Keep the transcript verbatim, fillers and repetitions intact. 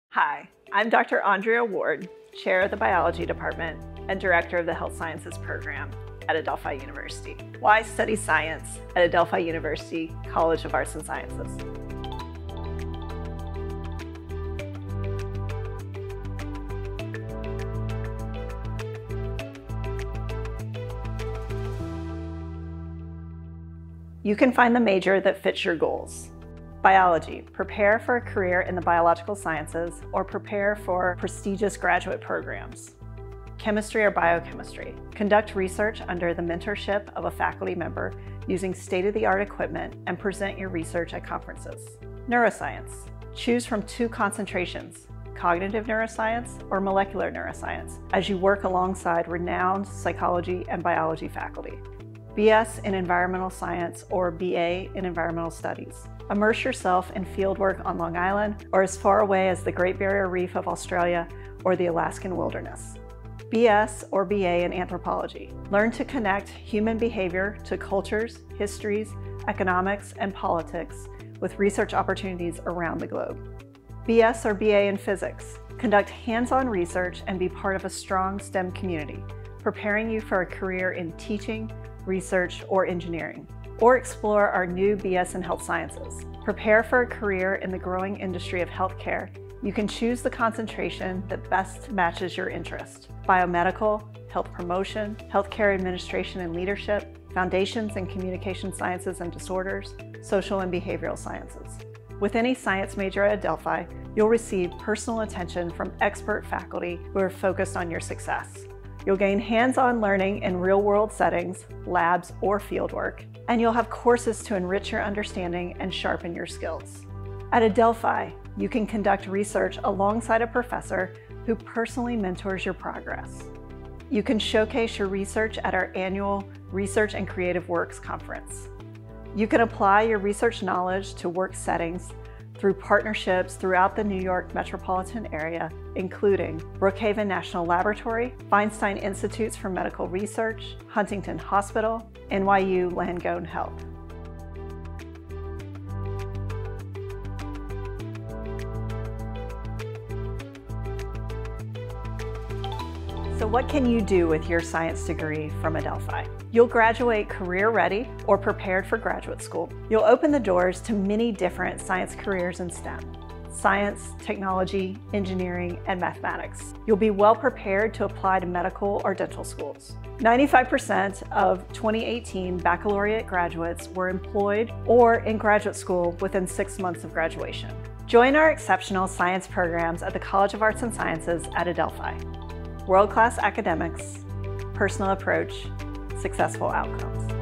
Hi, I'm Doctor Andrea Ward, Chair of the Biology Department and Director of the Health Sciences Program at Adelphi University. Why study science at Adelphi University College of Arts and Sciences? You can find the major that fits your goals. Biology, prepare for a career in the biological sciences or prepare for prestigious graduate programs. Chemistry or biochemistry, conduct research under the mentorship of a faculty member using state-of-the-art equipment and present your research at conferences. Neuroscience, choose from two concentrations, cognitive neuroscience or molecular neuroscience, as you work alongside renowned psychology and biology faculty. B S in Environmental Science or B A in Environmental Studies. Immerse yourself in fieldwork on Long Island or as far away as the Great Barrier Reef of Australia or the Alaskan wilderness. B S or B A in Anthropology. Learn to connect human behavior to cultures, histories, economics, and politics with research opportunities around the globe. B S or B A in Physics. Conduct hands-on research and be part of a strong STEM community, preparing you for a career in teaching, research, or engineering. Or explore our new B S in Health Sciences. Prepare for a career in the growing industry of healthcare. You can choose the concentration that best matches your interest. Biomedical, health promotion, healthcare administration and leadership, foundations in communication sciences and disorders, social and behavioral sciences. With any science major at Adelphi, you'll receive personal attention from expert faculty who are focused on your success. You'll gain hands-on learning in real-world settings, labs, or fieldwork, and you'll have courses to enrich your understanding and sharpen your skills. At Adelphi, you can conduct research alongside a professor who personally mentors your progress. You can showcase your research at our annual Research and Creative Works Conference. You can apply your research knowledge to work settings through partnerships throughout the New York metropolitan area, including Brookhaven National Laboratory, Feinstein Institutes for Medical Research, Huntington Hospital, N Y U Langone Health. So what can you do with your science degree from Adelphi? You'll graduate career-ready or prepared for graduate school. You'll open the doors to many different science careers in STEM: science, technology, engineering, and mathematics. You'll be well prepared to apply to medical or dental schools. ninety-five percent of twenty eighteen baccalaureate graduates were employed or in graduate school within six months of graduation. Join our exceptional science programs at the College of Arts and Sciences at Adelphi. World-class academics, personal approach, successful outcomes.